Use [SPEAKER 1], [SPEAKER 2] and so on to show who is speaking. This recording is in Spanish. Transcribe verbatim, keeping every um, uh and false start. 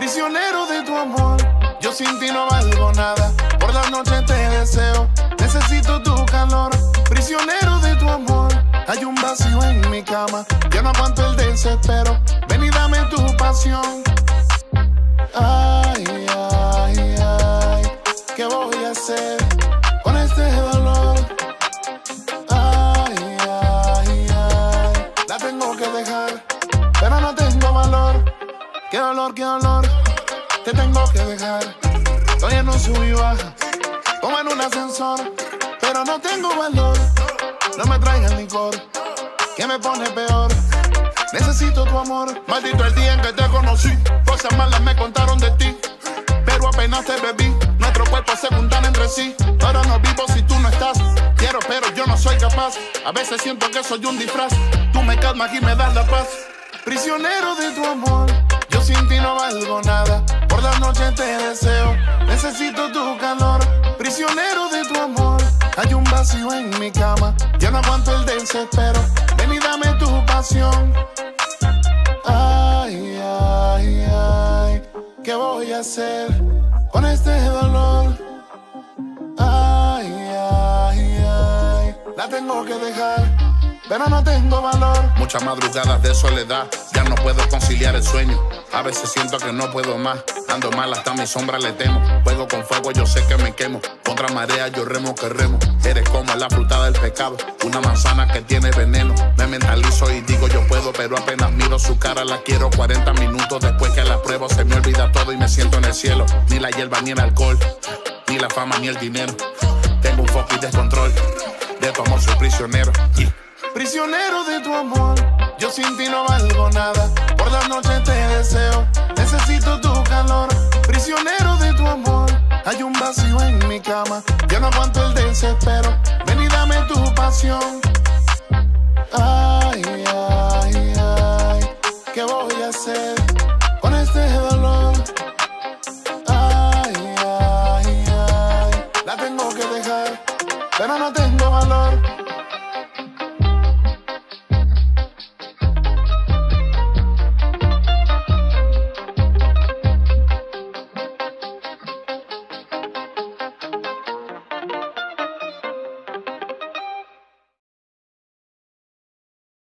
[SPEAKER 1] prisionero de tu amor. Yo sin ti no valgo nada, por la noche te deseo, necesito tu calor. Prisionero de tu amor, hay un vacío en mi cama, yo no aguanto el desespero, ven y dame tu pasión. Ay, ay, ay, ¿qué voy a hacer con este dolor? Ay, ay, ay, la tengo que dejar, pero no tengo valor. Qué dolor, qué dolor, te tengo que dejar. Estoy en un sub y baja, como en un ascensor, pero no tengo valor. No me traigan licor, que me pone peor. Necesito tu amor. Maldito el día en que te conocí, cosas malas me contaron de ti, pero apenas te bebí, nuestros cuerpos se juntan entre sí. Ahora no vivo si tú no estás. Quiero pero yo no soy capaz. A veces siento que soy un disfraz. Tú me calmas y me das la paz. Prisionero de tu amor, yo sin ti no valgo nada, por la noche te deseo, necesito tu calor. Prisionero de tu amor, hay un vacío en mi cama, yo no aguanto el desespero, ven y dame tu pasión. Ay, ay, ay, ¿qué voy a hacer con este dolor? Ay, ay, ay, la tengo que dejar, pero no tengo valor.
[SPEAKER 2] Muchas madrugadas de soledad, ya no puedo conciliar el sueño. A veces siento que no puedo más, ando mal hasta mi sombra le temo. Juego con fuego, yo sé que me quemo, contra marea yo remo que remo. Eres como la fruta del pecado, una manzana que tiene veneno. Me mentalizo y digo yo puedo, pero apenas miro su cara la quiero. Cuarenta minutos después que la pruebo se me olvida todo y me siento en el cielo. Ni la hierba, ni el alcohol, ni la fama, ni el dinero. Tengo un foco y descontrol, de tu amor soy prisionero. Yeah.
[SPEAKER 1] Prisionero de tu amor, yo sin ti no valgo nada, por la noche te deseo, necesito tu calor. Prisionero de tu amor, hay un vacío en mi cama, yo no aguanto el desespero, ven y dame tu pasión. Ay, ay, ay, ¿qué voy a hacer con este dolor? Ay, ay, ay, la tengo que dejar, pero no tengo valor.